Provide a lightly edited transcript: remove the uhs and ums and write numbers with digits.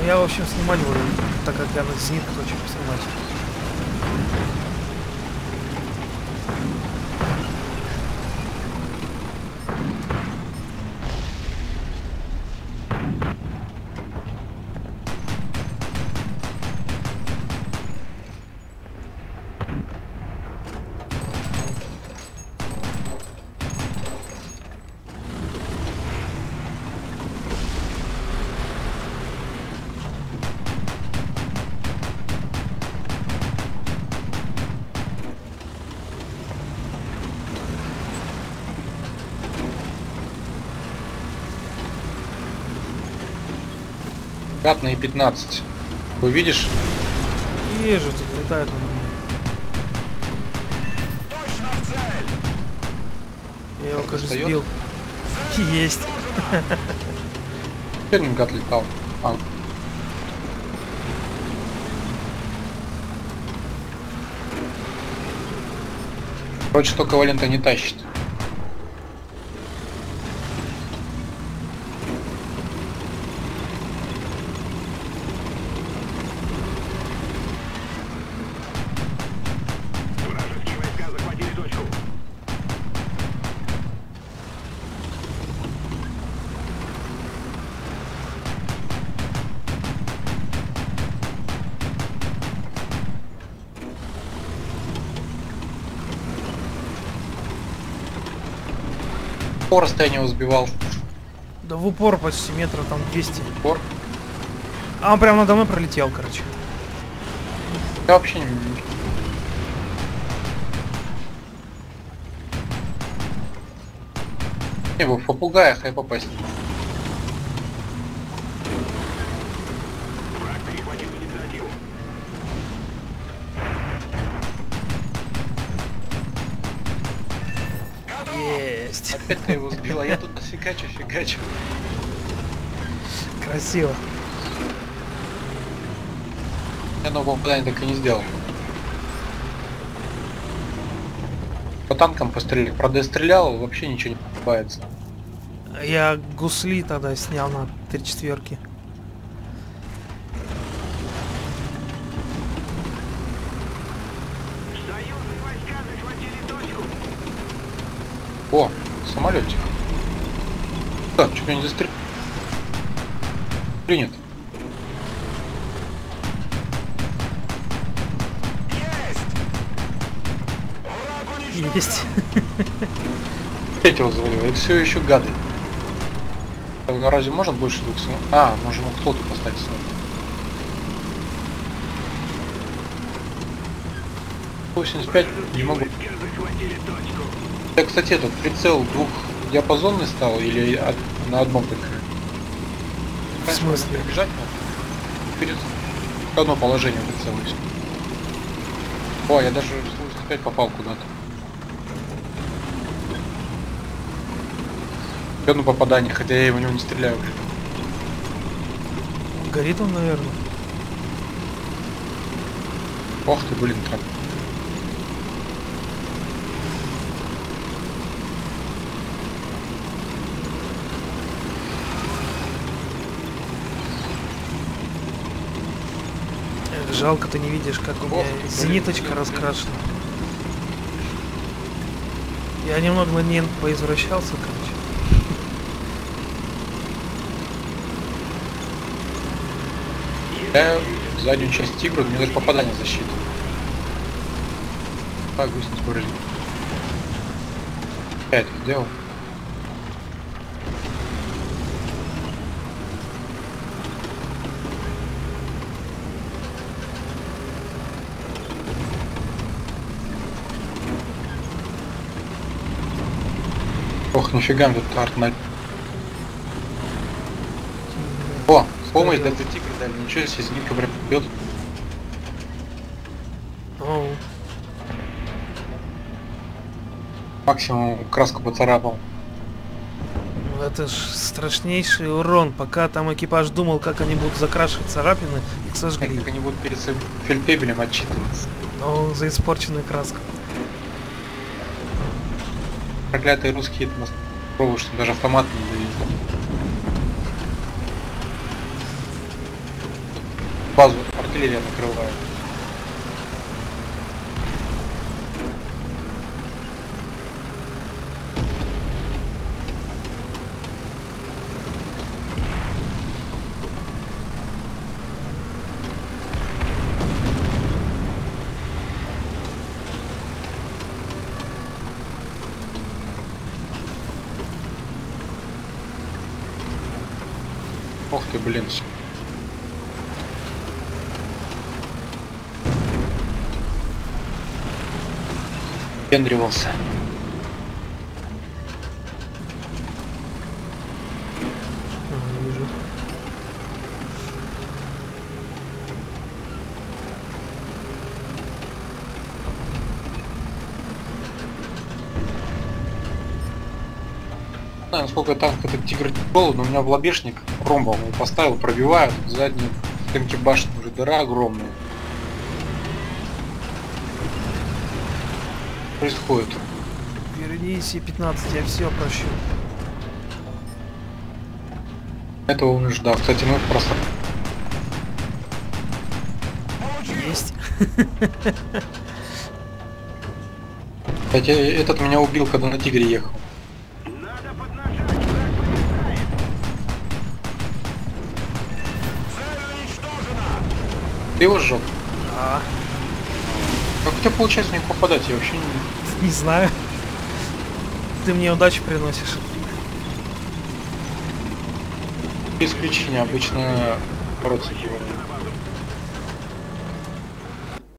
Я, в общем, снимать буду, так как я на зенит хочу поснимать. Пятна 15. Вы видишь? Вижу, тут летает он. Точно в цель! Я его, кажется, Достает? сбил. Есть. Теперь гад летал. А. Короче, только Валента не тащит. Вражеские войска захватили точку. По расстоянию его сбивал. Да в упор почти метров там 200. Пор. А он прям надо мной пролетел, короче. Я вообще не... Не, в попугаях я попасть не могу. Враг перехватил инициативу. Есть. Опять ты его сбил, а я тут фигачу. Красиво. Я нового попадания так и не сделал. По танкам постреляли. Правда, я стрелял, вообще ничего не покупается. Я гусли тогда снял на 3/4. Союзные войска захватили точку. О, самолетик. Так, чуть меня не застрелил. Принят. Есть! Враг уничтожен! Есть. Опять его завалил. Это все еще гады. Ну разве можно больше двух самолетов? А, можем флоту поставить сюда. 85 не могу. Войска захватили точку. Я, кстати, этот прицел двухдиапазонный стал или на одном только? В смысле? Бежать надо. Вперед. В одно положение прицела и всё. О, я даже в 85 попал куда-то. Одно попадание, хотя я в него не стреляю уже. Горит он, наверное. Ох ты, блин, трап. Жалко, ты не видишь, как у меня Ох ты, зениточка блин. раскрашена. Я немного на ней поизвращался, короче. Я заднюю часть тигра, мне даже попадание засчитано. Так, гусениц вырыли. Я это сделал. Ох, нифига мне тут арт на... О, помощь для тигра дали, ничего себе, зенитка прям бьет. Оу. Максимум краску поцарапал. Ну, это ж страшнейший урон. Пока там экипаж думал, как они будут закрашивать царапины, их сожгли. Как они будут перед своим фельдфебелем отчитываться. Ну, за испорченную краску. Проклятые русские это нас пробуют, что даже автомат не дают. Базу артиллерия накрывает. Ох ты, блин. Пендривался. Вижу. Не знаю, насколько танк этот тигр тяжелый, но у меня в лобешник ромбом его поставил, пробивают. Задний танки башни уже дыра огромная. Происходит. Вернись, И-15, я все прощу. Этого он и ждал. Кстати, мы просто... Есть. Кстати, этот меня убил, когда на тигре ехал. Надо поднажать, враг подъезжает. Цель уничтожена. Ты его сжег. А, Как у тебя получается в них попадать? Я вообще не... не знаю. Ты мне удачу приносишь. Без исключения обычно бороться его.